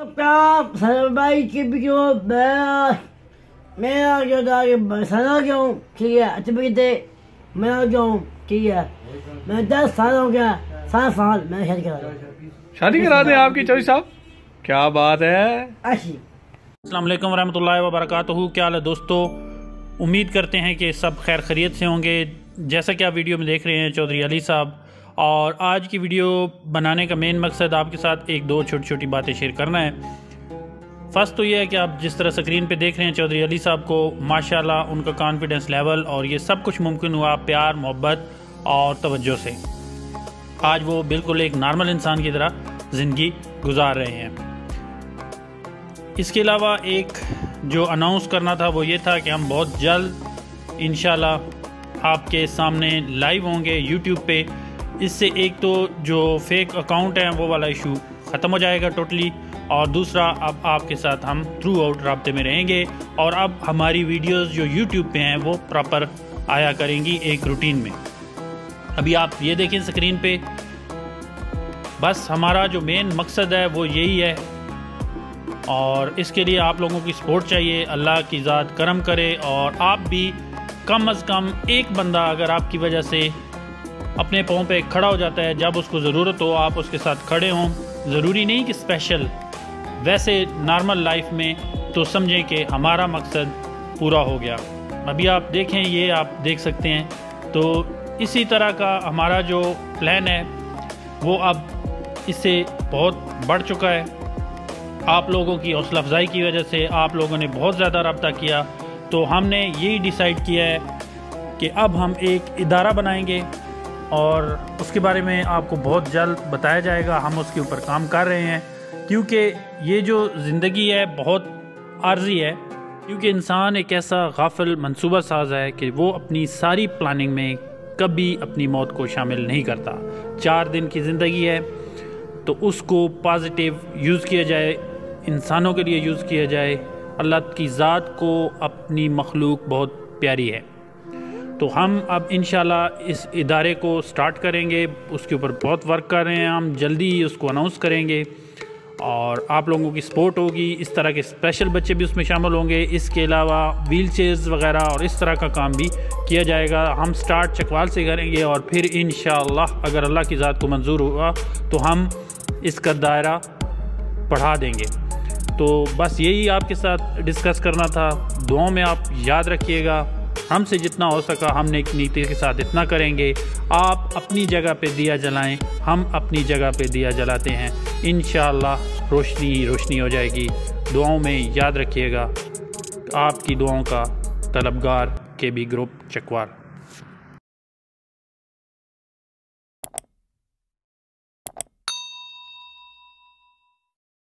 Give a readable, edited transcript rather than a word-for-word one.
प्यार सरबाई की वीडियो मेरा जो था कि बरसाना क्यों ठीक है अच्छी बीते मेरा जो ठीक है मैं 10 साल हो गया 7 साल मैं शादी करा दें आपकी चौधरी साहब, क्या बात है। अस्सलाम वालेकुम रहमतुल्लाहि व बरकातहू। क्या हाल है दोस्तों, उम्मीद करते हैं कि सब खैर खैरियत से होंगे। जैसा कि आप वीडियो में देख रहे हैं चौधरी अली साहब, और आज की वीडियो बनाने का मेन मकसद आपके साथ एक दो छोटी छोटी बातें शेयर करना है। फ़र्स्ट तो ये है कि आप जिस तरह स्क्रीन पे देख रहे हैं चौधरी अली साहब को, माशाल्लाह उनका कॉन्फिडेंस लेवल और ये सब कुछ मुमकिन हुआ प्यार मोहब्बत और तवज्जो से। आज वो बिल्कुल एक नॉर्मल इंसान की तरह ज़िंदगी गुजार रहे हैं। इसके अलावा एक जो अनाउंस करना था वो ये था कि हम बहुत जल्द इंशाल्लाह आपके सामने लाइव होंगे यूट्यूब पे। इससे एक तो जो फेक अकाउंट है वो वाला इशू ख़त्म हो जाएगा टोटली, और दूसरा अब आपके साथ हम थ्रू आउट राब्ते में रहेंगे और अब हमारी वीडियोस जो यूट्यूब पे हैं वो प्रॉपर आया करेंगी एक रूटीन में। अभी आप ये देखें स्क्रीन पे, बस हमारा जो मेन मकसद है वो यही है, और इसके लिए आप लोगों की सपोर्ट चाहिए। अल्लाह की ज़ात करम करे और आप भी कम अज़ कम एक बंदा अगर आपकी वजह से अपने पाँव पे खड़ा हो जाता है, जब उसको ज़रूरत हो आप उसके साथ खड़े हों। ज़रूरी नहीं कि स्पेशल, वैसे नॉर्मल लाइफ में तो समझें कि हमारा मकसद पूरा हो गया। अभी आप देखें, ये आप देख सकते हैं, तो इसी तरह का हमारा जो प्लान है वो अब इससे बहुत बढ़ चुका है। आप लोगों की हौसला अफजाई की वजह से आप लोगों ने बहुत ज़्यादा रब्ता किया, तो हमने यही डिसाइड किया है कि अब हम एक इदारा बनाएंगे और उसके बारे में आपको बहुत जल्द बताया जाएगा। हम उसके ऊपर काम कर रहे हैं, क्योंकि ये जो ज़िंदगी है बहुत आर्जी है। क्योंकि इंसान एक ऐसा गाफिल मंसूबा साज है कि वो अपनी सारी प्लानिंग में कभी अपनी मौत को शामिल नहीं करता। 4 दिन की ज़िंदगी है, तो उसको पॉजिटिव यूज़ किया जाए, इंसानों के लिए यूज़ किया जाए। अल्लाह की ज़ात को अपनी मखलूक बहुत प्यारी है, तो हम अब इंशाल्लाह इस इदारे को स्टार्ट करेंगे। उसके ऊपर बहुत वर्क कर रहे हैं, हम जल्दी ही उसको अनाउंस करेंगे और आप लोगों की सपोर्ट होगी। इस तरह के स्पेशल बच्चे भी उसमें शामिल होंगे। इसके अलावा व्हील चेयर्स वगैरह और इस तरह का काम भी किया जाएगा। हम स्टार्ट चकवाल से करेंगे और फिर इंशाल्लाह अगर अल्लाह की ज़ात को मंजूर हुआ तो हम इसका दायरा बढ़ा देंगे। तो बस यही आपके साथ डिस्कस करना था। दुआओं में आप याद रखिएगा, हमसे जितना हो सका हमने एक नीति के साथ इतना करेंगे। आप अपनी जगह पे दिया जलाएं, हम अपनी जगह पे दिया जलाते हैं। इंशाअल्लाह रोशनी ही रोशनी हो जाएगी। दुआओं में याद रखिएगा। आपकी दुआओं का तलबगार KB ग्रुप चकवाल।